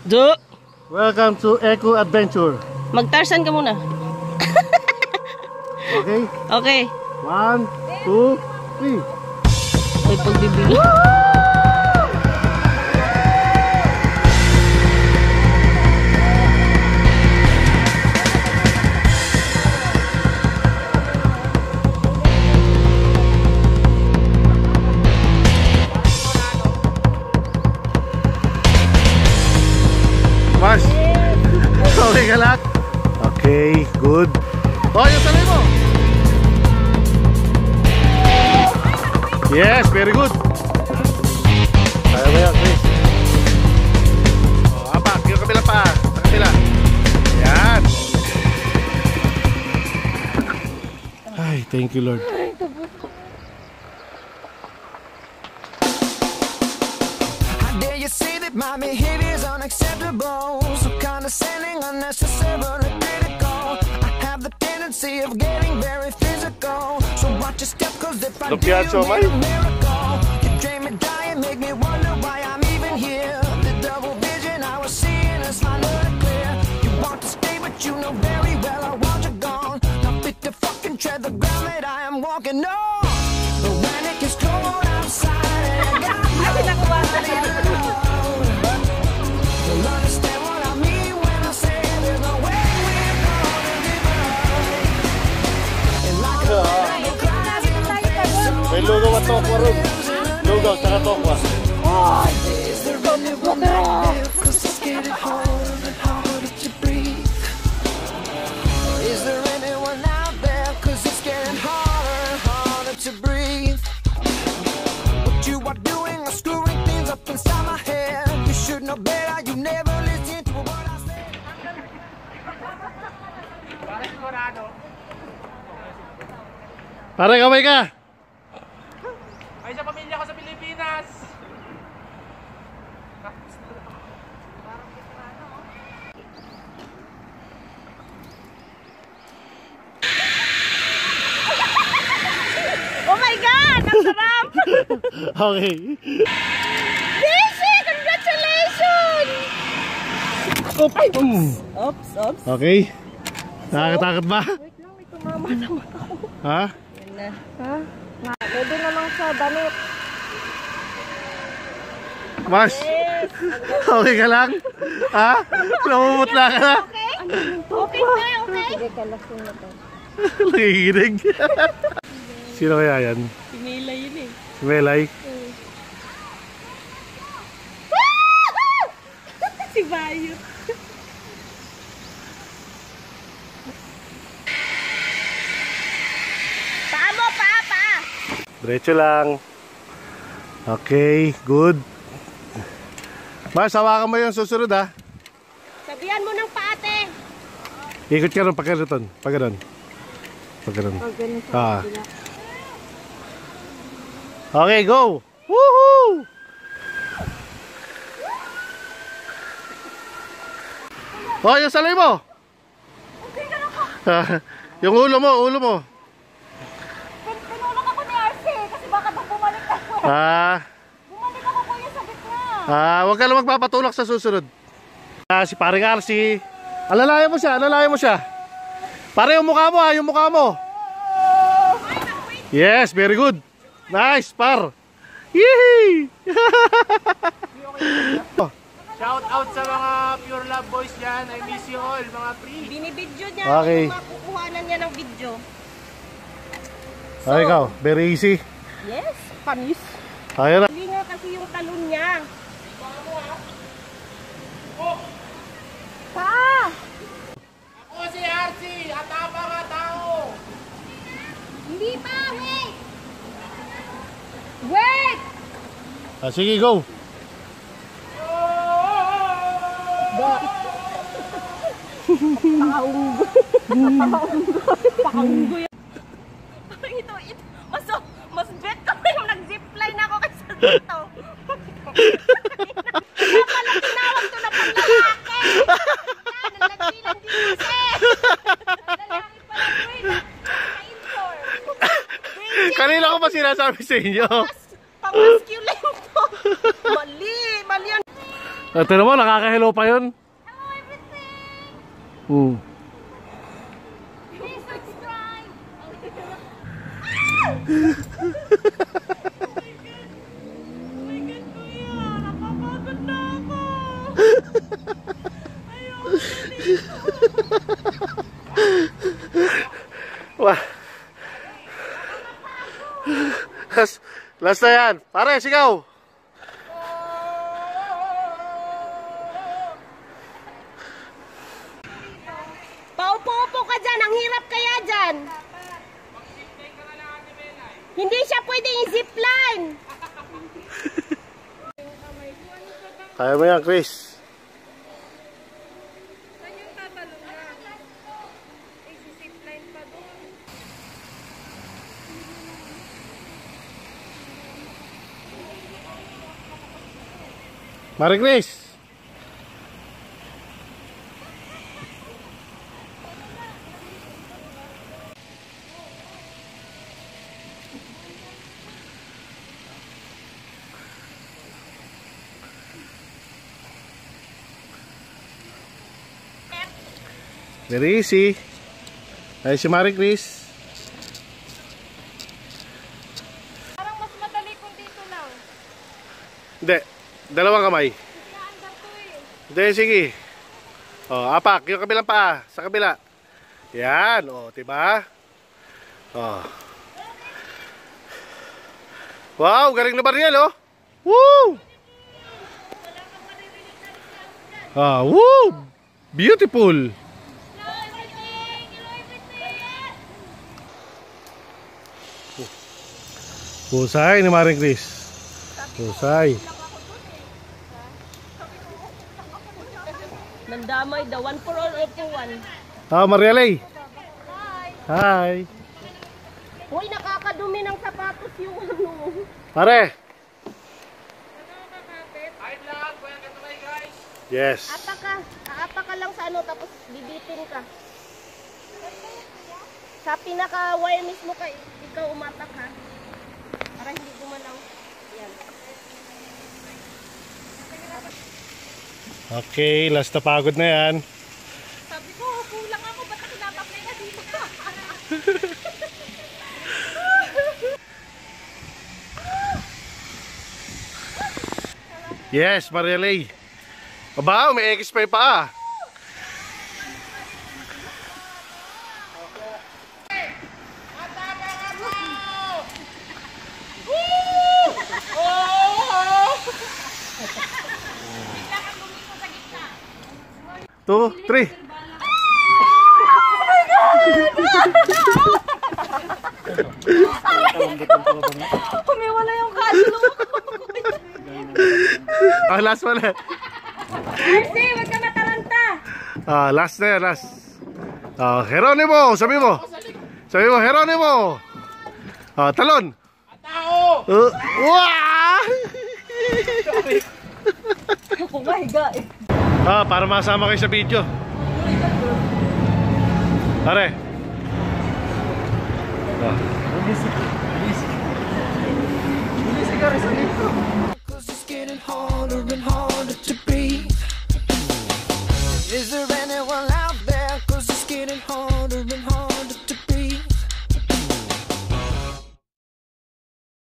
Do. Welcome to Eco Adventure. Mag-Tarzan ka muna. Okay? Okay. 1, 2, 3. May pagbibili. Mas. Okay ka lang? Okay, good. Oh, yung salay mo. Yes, very good. Kaya mo yan, Chris. Oh, apa, yung kabila pa. Sa kabila. Yan. Ay, thank you, Lord. My behavior is unacceptable, so condescending, unnecessarily critical. I have the tendency of getting very physical, so watch your step, cause if I do, you need a miracle. You drain me dry and make me wonder why I'm even here. The double vision I was seeing is finally clear. You want to stay, but you know very well I want you gone. Now fit to fucking tread the ground that I am walking on. But when it gets cold outside and I got nobody to love, you'll understand what I mean when I say there's no way we're gonna give up. And like a little cries in the face of May lugaw at tokwa rin. Lugaw, saka tokwa. is there anyone out there? 'Cause it's getting harder and harder to breathe. Is there anyone out there? 'Cause it's getting harder and harder to breathe. What you are doing is screwing things up inside my head. You should know better, you never listen to what I say. Pare, kamay ka. Ay, sa pamilya ko sa Pilipinas. Oh my God! Ang sarap! Okay. Daisy! Congratulations! Oops. Okay. Nakakatakot ba? Wait lang, may tumama naman ako. Ha? Yan na. Ha? Pwede naman sa damit. Mas? Okay ka lang? Ha? Namumutla ka na? Okay? Okay na, okay? Sige ka, lasing na to. Nakikinig. Sino kaya yan? Si Mela yun eh. Si Melay? Si Bayot. Paa mo, paa! Diretso lang. Okay, good. Mas, hawakan mo yung susunod ha. Sabihan mo ng paate. Ikot ka rin, pagkanoon. Pagkanoon. Ah. Okay, go! Woohoo! Oh, yung salay mo! Yung ulo mo. Pinulong ako ni RC kasi baka daw bumalik ako. Bumalik ako kuya sa gitna. Huwag ka lang magpapatulak sa susunod. Si paring RC. Alalayan mo siya. Pare, yung mukha mo yung mukha mo. Yes, very good. Nice, par. Yee! Shout out sa mga Pure Love Boys dyan. I miss you all, mga pre. Binibidyo niya. Okay. Makukuhanan niya ng video. Ikaw, very easy. Yes, panis. Ayan na. Hindi nga kasi yung talon niya. Pa! Ako si RC, atapa nga tao. Hindi pa, wait! Wait! Sige, go. Pakaunggo yan. Ito, mas bet ko yung nag-zipline ako kasi dito. Kaya pala tinawag to na panglalaki. Yan, ang nagbilang jinse. Ang lalaki pala ko na-inform. Kanina ko pa sinasabi sa inyo. Pang-masculine to. Mali yan. Ito naman, nakaka-hello pa yun. Hello everything! Hmm. Please subscribe! Oh my God, kuya! Napapagod na ako! Ayoko dito! Wah. Last na yan. Pare, sigaw. Paupo-upo ka dyan! Ang hirap kaya dyan! Hindi siya pwedeng i-zipline! Kaya mo yan, Chris. Saan yung tatalong na? I-zipline pa doon. Mare Chris. Very easy. Ay si Mare Chris. Parang mas madali kung dito lang. Hindi. Dalawang kamay. Naandar to eh. Hindi, sige. Oh, apak. Yung kabilang paa. Sa kabila. Yan. Oh, diba? Oh. Wow, galing na Mariel, oh. Woo! Ah, woo! Beautiful. Hello everything! Hello everything! Husay ni Maring Chris. Husay. Nandamay the one for all for one. Ah, Mariel. Hi! Hi. Uy, nakakadumi ng sapatos yung ano. Pare. Hi vlog, welcome to my guys. Yes. Aapa ka lang sa ano tapos bibitin ka. Sa pinaka-wire mismo ka, ikaw umatak ha. Para hindi gumalaw. Yan. Okay, last na pagod na yan. Sabi ko, kulang ako, ba't ako nabaklay na dito? Yes, Mariel. Aba, may X-Spray pa. Two, three. Humiwala yung kalo. Ah, last one. Arce, wag ka mataranta. Ah, last na yan, last. Ah, Geronimo, sabi mo. Sabi mo, Geronimo. Ah, talon. Tao! Wow! Oh my God. Ah, para masama kayo sa video. Pare. Ah. Cause it's getting harder and harder.